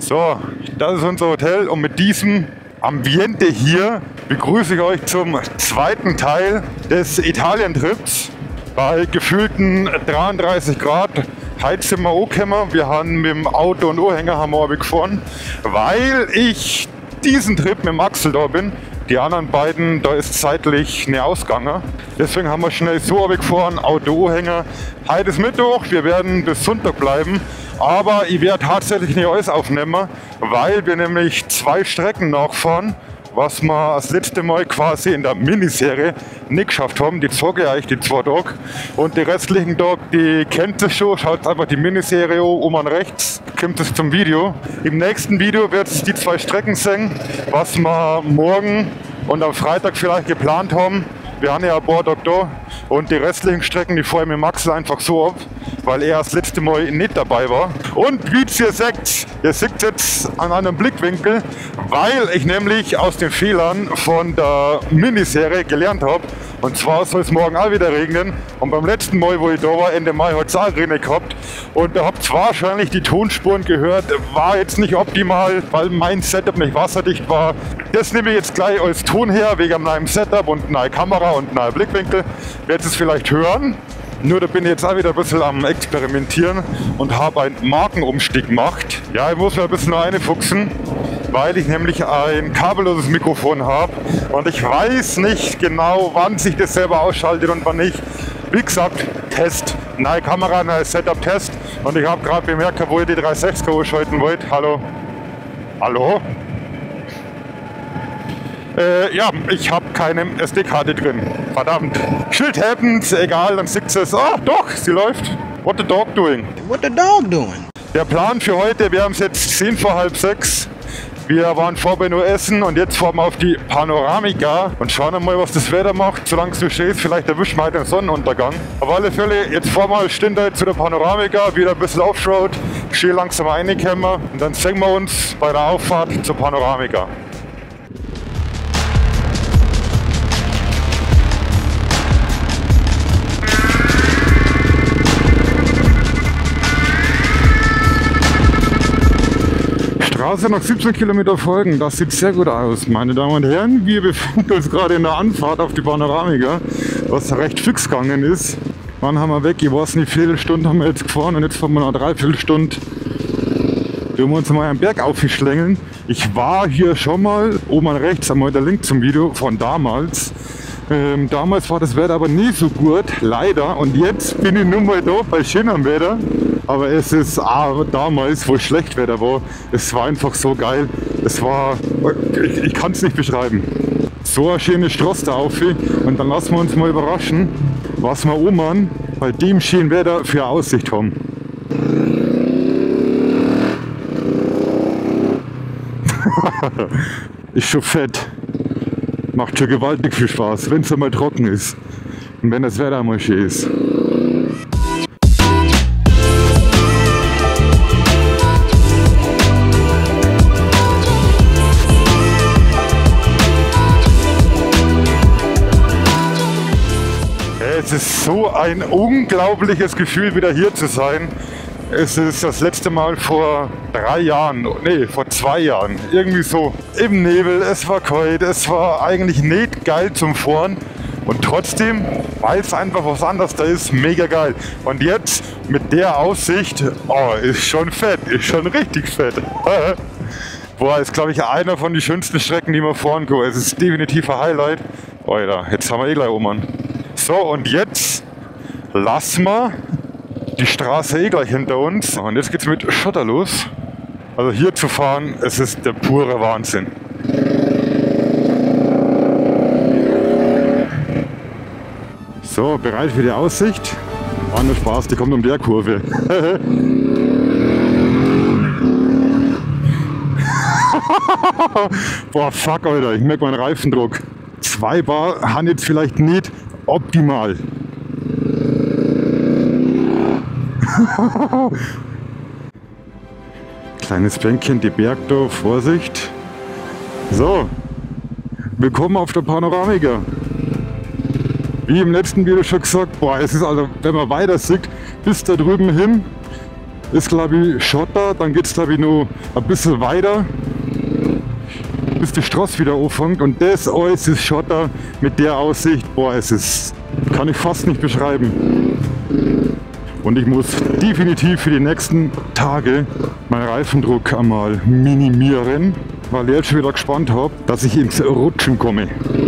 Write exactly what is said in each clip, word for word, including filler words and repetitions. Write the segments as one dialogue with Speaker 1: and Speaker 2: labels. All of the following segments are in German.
Speaker 1: So, das ist unser Hotel und mit diesem Ambiente hier begrüße ich euch zum zweiten Teil des Italien-Trips. Bei gefühlten dreiunddreißig Grad heizen wir auch gekommen. Wir haben mit dem Auto und Anhänger haben wir gefahren, weil ich diesen Trip mit dem Axel da bin. Die anderen beiden, da ist zeitlich nicht ausgegangen. Deswegen haben wir schnell so gefahren, Auto, Anhänger. Heute ist Mittwoch, wir werden bis Sonntag bleiben. Aber ich werde tatsächlich nicht alles aufnehmen, weil wir nämlich zwei Strecken nachfahren, was wir das letzte Mal quasi in der Miniserie nicht geschafft haben. Die zeige ich euch die zwei Tage. Und die restlichen Tage, die kennt ihr schon. Schaut einfach die Miniserie an, oben an rechts, kommt es zum Video. Im nächsten Video wird es die zwei Strecken sehen, was wir morgen und am Freitag vielleicht geplant haben. Wir haben ja ein paar Tage da und die restlichen Strecken, die fahre ich mit Max einfach so ab, weil er das letzte Mal nicht dabei war. Und wie ihr seht, ihr seht jetzt an einem Blickwinkel, weil ich nämlich aus den Fehlern von der Miniserie gelernt habe. Und zwar soll es morgen auch wieder regnen. Und beim letzten Mal, wo ich da war, Ende Mai, hat es auch geregnet gehabt. Und da habt ihr wahrscheinlich die Tonspuren gehört. War jetzt nicht optimal, weil mein Setup nicht wasserdicht war. Das nehme ich jetzt gleich als Ton her, wegen einem neuen Setup und einer Kamera und einem Blickwinkel. Werdet es vielleicht hören. Nur da bin ich jetzt auch wieder ein bisschen am Experimentieren und habe einen Markenumstieg gemacht. Ja, ich muss mir ein bisschen reinfuchsen, weil ich nämlich ein kabelloses Mikrofon habe und ich weiß nicht genau, wann sich das selber ausschaltet und wann nicht. Wie gesagt, Test, neue Kamera, neues Setup, Test. Und ich habe gerade bemerkt, wo ihr die drei Komma sechs ausschalten wollt. Hallo? Hallo? Äh, ja, ich habe keine S D-Karte drin. Verdammt. Shit happens, egal, dann sieht es. Ah, doch, sie läuft. What the dog doing?
Speaker 2: What the dog doing?
Speaker 1: Der Plan für heute, wir haben es jetzt zehn vor halb sechs. Wir waren vorbei nur essen und jetzt fahren wir auf die Panoramica und schauen mal, was das Wetter macht. Solange du stehst, vielleicht erwischen wir halt den Sonnenuntergang. Auf alle Fälle, jetzt fahren wir Stunde zu der Panoramica, wieder ein bisschen Offroad, schön langsam reinkommen und dann sehen wir uns bei der Auffahrt zur Panoramica. Straße noch siebzehn Kilometer folgen, das sieht sehr gut aus, meine Damen und Herren. Wir befinden uns gerade in der Anfahrt auf die Panoramica, was recht fix gegangen ist. Wann haben wir weg? Ich weiß nicht, wie viele Stunden haben wir jetzt gefahren und jetzt fahren wir noch drei Viertelstunden. Wir haben uns mal einen Berg aufgeschlängeln. Ich war hier schon mal, oben rechts einmal der Link zum Video von damals. Ähm, damals war das Wetter aber nie so gut, leider. Und jetzt bin ich nun mal da bei schönem Wetter. Aber es ist ah, damals, wo schlecht Wetter war, es war einfach so geil. Es war, ich, ich kann es nicht beschreiben. So eine schöne Straße da auf und dann lassen wir uns mal überraschen, was wir oben bei dem schönen Wetter für eine Aussicht haben. Ist schon fett. Macht schon gewaltig viel Spaß, wenn es einmal trocken ist und wenn das Wetter einmal schön ist. Es ist so ein unglaubliches Gefühl, wieder hier zu sein. Es ist das letzte Mal vor drei Jahren, nee, vor zwei Jahren, irgendwie so im Nebel. Es war kalt, es war eigentlich nicht geil zum Fahren und trotzdem, weil es einfach was anderes da ist, mega geil. Und jetzt mit der Aussicht, oh, ist schon fett, ist schon richtig fett. Boah, ist glaube ich einer von den schönsten Strecken, die wir fahren können. Es ist definitiv ein Highlight. Alter, jetzt haben wir eh gleich oben. So, und jetzt lassen wir die Straße eh gleich hinter uns. Und jetzt geht's mit Schotter los. Also hier zu fahren, es ist der pure Wahnsinn. So, bereit für die Aussicht? War nur Spaß, die kommt um der Kurve. Boah, fuck, Alter, ich merke meinen Reifendruck. Zwei Bar haben jetzt vielleicht nicht optimal. Kleines Bänkchen, die Bergdorf, Vorsicht. So, willkommen auf der Panoramica. Wie im letzten Video schon gesagt, boah, es ist also, wenn man weiter sieht, bis da drüben hin, ist glaube ich Schotter, dann geht es glaube ich noch ein bisschen weiter, bis die Straße wieder anfängt und das alles ist Schotter mit der Aussicht, boah, es ist, kann ich fast nicht beschreiben. Und ich muss definitiv für die nächsten Tage meinen Reifendruck einmal minimieren, weil ich jetzt schon wieder gespannt habe, dass ich ins Rutschen komme.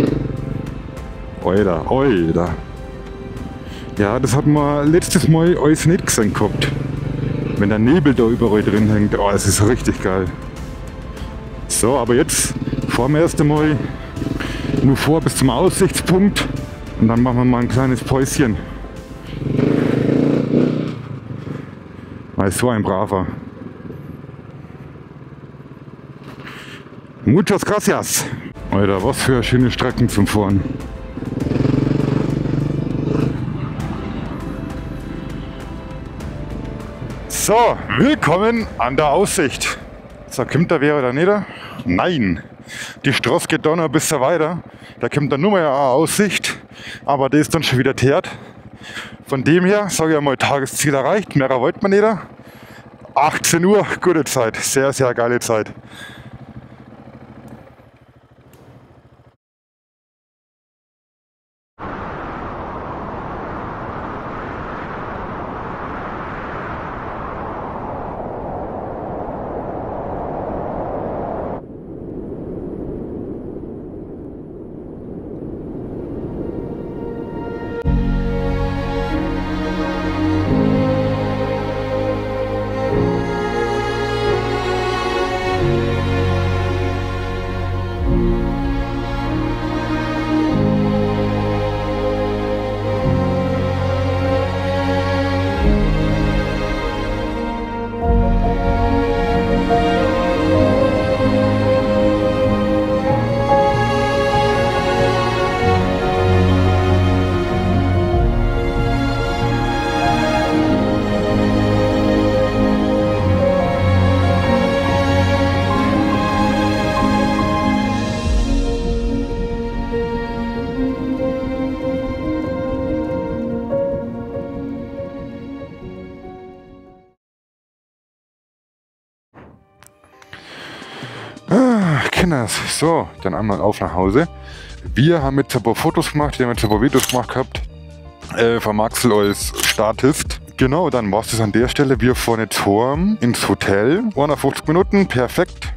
Speaker 1: Alter, Alter. Ja, das hat man letztes Mal alles nicht gesehen gehabt. Wenn der Nebel da überall drin hängt, oh, es ist richtig geil. So, aber jetzt fahren wir erst einmal nur vor bis zum Aussichtspunkt und dann machen wir mal ein kleines Päuschen. Weil so ein braver. Muchas gracias. Alter, was für schöne Strecken zum Fahren. So, willkommen an der Aussicht. So, kommt da wer oder nicht? Nein, die Straße geht da noch ein bisschen weiter. Da kommt dann nur mal eine Aussicht, aber die ist dann schon wieder teert. Von dem her, sage ich einmal, Tagesziel erreicht. Mehr wollte man nicht. achtzehn Uhr, gute Zeit, sehr, sehr geile Zeit. So, dann einmal auf nach Hause. Wir haben jetzt ein paar Fotos gemacht, wir haben jetzt ein paar Videos gemacht gehabt. Äh, von Maxel als Statist. Genau, dann war es das an der Stelle. Wir fahren jetzt heim ins Hotel. einundfünfzig Minuten, perfekt.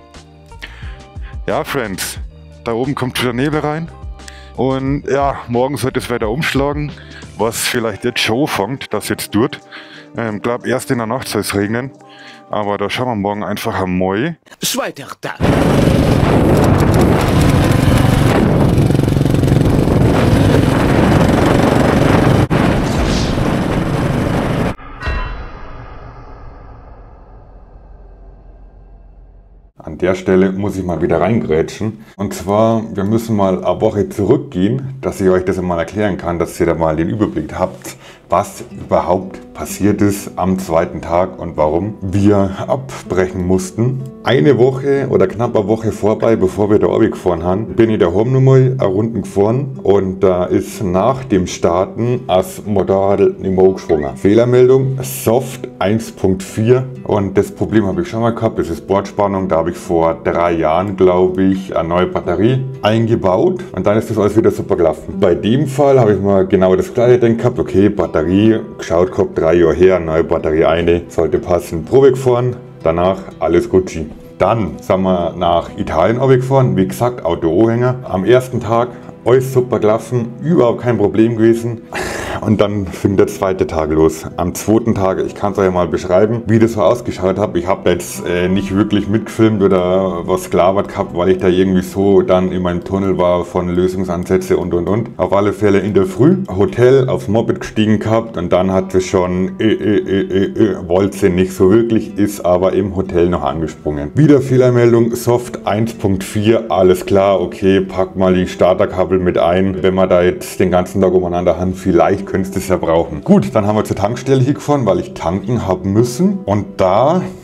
Speaker 1: Ja, Friends, da oben kommt schon der Nebel rein. Und ja, morgen sollte es weiter umschlagen, was vielleicht jetzt schon fängt, das jetzt tut. Ich ähm, glaube, erst in der Nacht soll es regnen. Aber da schauen wir morgen einfach einmal.
Speaker 2: Zweiter Tag.
Speaker 3: An der Stelle muss ich mal wieder reingrätschen. Und zwar, wir müssen mal eine Woche zurückgehen, dass ich euch das mal erklären kann, dass ihr da mal den Überblick habt, was überhaupt passiert ist am zweiten Tag und warum wir abbrechen mussten. Eine Woche oder knapp eine Woche vorbei, bevor wir da runtergefahren haben, bin ich daheim nochmal eine Runde gefahren und da ist nach dem Starten das Motorrad nicht mehr angesprungen. Fehlermeldung Soft eins Punkt vier und das Problem habe ich schon mal gehabt, das ist Bordspannung, da habe ich vor drei Jahren, glaube ich, eine neue Batterie eingebaut und dann ist das alles wieder super gelaufen. Bei dem Fall habe ich mal genau das gleiche gedacht, okay, Batterie, geschaut gehabt, drei Jahre her, neue Batterie eine, sollte passen, Probe gefahren, danach alles Gucci. Dann sind wir nach Italien gefahren, wie gesagt, Auto-Anhänger. Am ersten Tag alles super gelaufen, überhaupt kein Problem gewesen. Und dann fing der zweite Tag los. Am zweiten Tag, ich kann es euch mal beschreiben, wie das so ausgeschaut hat. Ich habe da jetzt äh, nicht wirklich mitgefilmt oder was gelabert gehabt, weil ich da irgendwie so dann in meinem Tunnel war von Lösungsansätze und und und. Auf alle Fälle in der Früh, Hotel, aufs Moped gestiegen gehabt und dann hat es schon, äh, äh, äh, äh, wollte sie nicht so wirklich, ist aber im Hotel noch angesprungen. Wieder Fehlermeldung, Soft eins Punkt vier, alles klar, okay, pack mal die Starterkabel mit ein. Wenn wir da jetzt den ganzen Tag umeinander haben, vielleicht könntest du es ja brauchen. Gut, dann haben wir zur Tankstelle hier gefahren, weil ich tanken haben müssen. Und da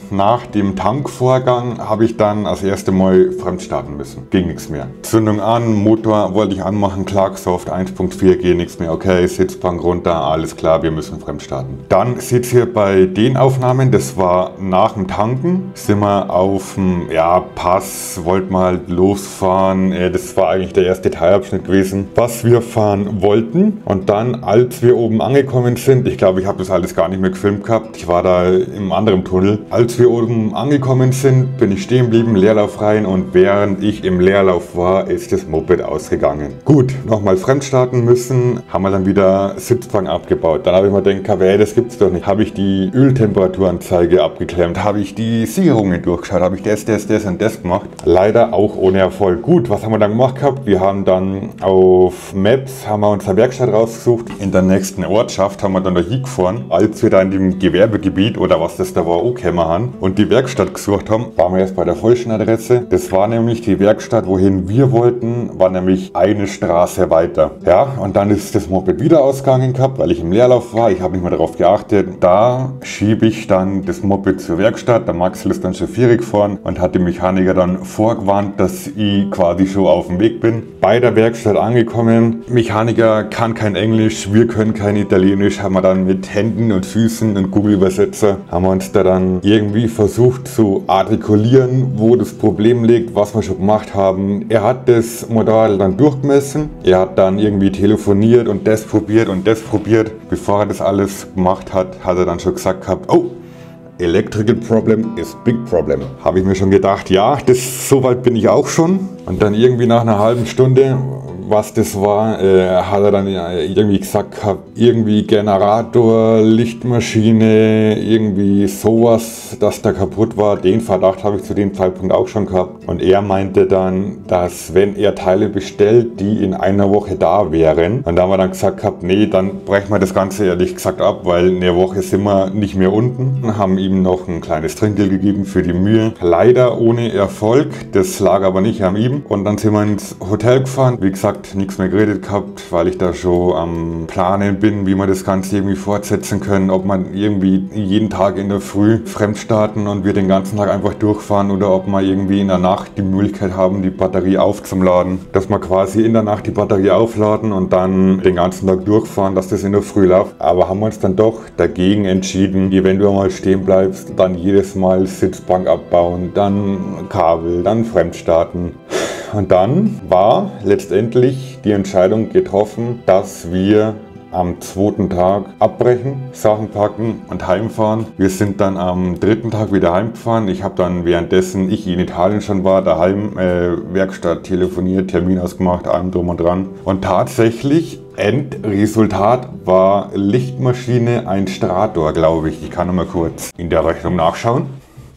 Speaker 3: nach dem Tankvorgang habe ich dann das erste Mal fremd starten müssen. Ging nichts mehr. Zündung an, Motor wollte ich anmachen, Clarksoft eins Punkt vier, geht nichts mehr. Okay, Sitzbank runter, alles klar, wir müssen fremd starten. Dann seht ihr bei den Aufnahmen, das war nach dem Tanken, sind wir auf dem ja, Pass, wollten mal losfahren. Das war eigentlich der erste Teilabschnitt gewesen, was wir fahren wollten. Und dann, als wir oben angekommen sind, ich glaube, ich habe das alles gar nicht mehr gefilmt gehabt, ich war da im anderen Tunnel. Als wir oben angekommen sind, bin ich stehen geblieben, Leerlauf rein, und während ich im Leerlauf war, ist das Moped ausgegangen. Gut, nochmal fremd starten müssen, haben wir dann wieder Sitzbank abgebaut. Dann habe ich mir gedacht, hey, das gibt's doch nicht. Habe ich die Öltemperaturanzeige abgeklemmt, habe ich die Sicherungen durchgeschaut, habe ich das, das, das und das gemacht. Leider auch ohne Erfolg. Gut, was haben wir dann gemacht gehabt? Wir haben dann auf Maps haben wir unsere Werkstatt rausgesucht. In der nächsten Ortschaft haben wir dann da hingefahren. Als wir da in dem Gewerbegebiet oder was das da war, auch gekommen haben und die Werkstatt gesucht haben, waren wir erst bei der falschen Adresse. Das war nämlich die Werkstatt, wohin wir wollten, war nämlich eine Straße weiter. Ja, und dann ist das Moped wieder ausgegangen gehabt, weil ich im Leerlauf war. Ich habe nicht mehr darauf geachtet. Da schiebe ich dann das Moped zur Werkstatt. Der Maxel ist dann schon vierig gefahren und hat den Mechaniker dann vorgewarnt, dass ich quasi schon auf dem Weg bin. Bei der Werkstatt angekommen. Mechaniker kann kein Englisch, wir können kein Italienisch. Haben wir dann mit Händen und Füßen und Google-Übersetzer haben wir uns da dann irgendwie versucht zu artikulieren, wo das Problem liegt, was wir schon gemacht haben. Er hat das Modell dann durchgemessen. Er hat dann irgendwie telefoniert und das probiert und das probiert. Bevor er das alles gemacht hat, hat er dann schon gesagt gehabt, oh, Electrical Problem is big problem. Habe ich mir schon gedacht, ja, das, so weit bin ich auch schon. Und dann irgendwie nach einer halben Stunde, was das war, äh, hat er dann irgendwie gesagt gehabt, irgendwie Generator, Lichtmaschine, irgendwie sowas, dass da kaputt war. Den Verdacht habe ich zu dem Zeitpunkt auch schon gehabt. Und er meinte dann, dass wenn er Teile bestellt, die in einer Woche da wären. Und da haben wir dann gesagt gehabt, nee, dann brechen wir das Ganze ehrlich gesagt ab, weil in der Woche sind wir nicht mehr unten. Haben ihm noch ein kleines Trinkgeld gegeben für die Mühe. Leider ohne Erfolg, das lag aber nicht an ihm. Und dann sind wir ins Hotel gefahren. Wie gesagt, nichts mehr geredet gehabt, weil ich da schon am Planen bin, wie wir das Ganze irgendwie fortsetzen können, ob man irgendwie jeden Tag in der Früh fremd starten und wir den ganzen Tag einfach durchfahren oder ob wir irgendwie in der Nacht die Möglichkeit haben, die Batterie aufzuladen, dass wir quasi in der Nacht die Batterie aufladen und dann den ganzen Tag durchfahren, dass das in der Früh läuft. Aber haben wir uns dann doch dagegen entschieden, wenn du mal stehen bleibst, dann jedes Mal Sitzbank abbauen, dann Kabel, dann fremd starten. Und dann war letztendlich die Entscheidung getroffen, dass wir am zweiten Tag abbrechen, Sachen packen und heimfahren. Wir sind dann am dritten Tag wieder heimgefahren. Ich habe dann währenddessen ich in Italien schon war, daheim äh, Werkstatt telefoniert, Termin ausgemacht, allem drum und dran. Und tatsächlich Endresultat war Lichtmaschine, ein Strator, glaube ich. Ich kann noch mal kurz in der Rechnung nachschauen.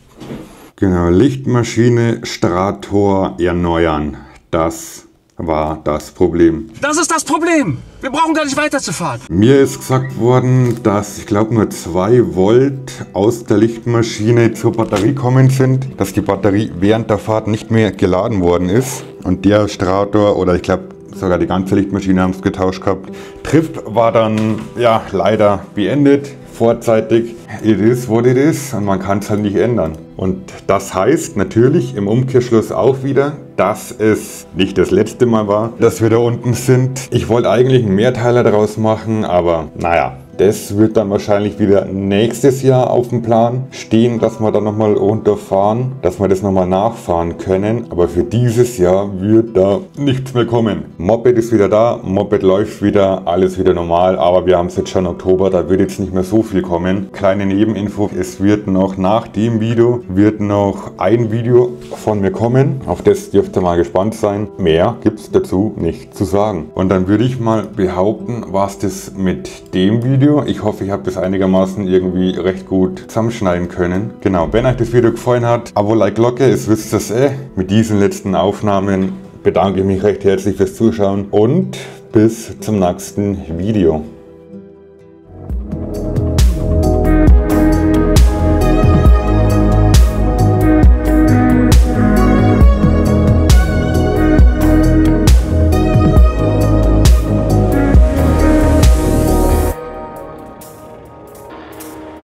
Speaker 3: Genau, Lichtmaschine, Strator erneuern. Das war das Problem.
Speaker 2: Das ist das Problem. Wir brauchen gar nicht weiterzufahren.
Speaker 3: Mir ist gesagt worden, dass ich glaube nur zwei Volt aus der Lichtmaschine zur Batterie kommen sind, dass die Batterie während der Fahrt nicht mehr geladen worden ist und der Strator oder ich glaube sogar die ganze Lichtmaschine haben es getauscht gehabt. Trip war dann ja leider beendet, vorzeitig. It is what it is und man kann es halt nicht ändern. Und das heißt natürlich im Umkehrschluss auch wieder, dass es nicht das letzte Mal war, dass wir da unten sind. Ich wollte eigentlich einen Mehrteiler daraus machen, aber naja. Das wird dann wahrscheinlich wieder nächstes Jahr auf dem Plan stehen, dass wir dann nochmal runterfahren, dass wir das nochmal nachfahren können. Aber für dieses Jahr wird da nichts mehr kommen. Moped ist wieder da, Moped läuft wieder, alles wieder normal. Aber wir haben es jetzt schon Oktober, da wird jetzt nicht mehr so viel kommen. Kleine Nebeninfo, es wird noch nach dem Video, wird noch ein Video von mir kommen. Auf das dürft ihr mal gespannt sein. Mehr gibt es dazu nicht zu sagen. Und dann würde ich mal behaupten, was das mit dem Video. Ich hoffe, ich habe das einigermaßen irgendwie recht gut zusammenschneiden können. Genau, wenn euch das Video gefallen hat, Abo, Like, Glocke, es wisst das eh. Mit diesen letzten Aufnahmen bedanke ich mich recht herzlich fürs Zuschauen und bis zum nächsten Video.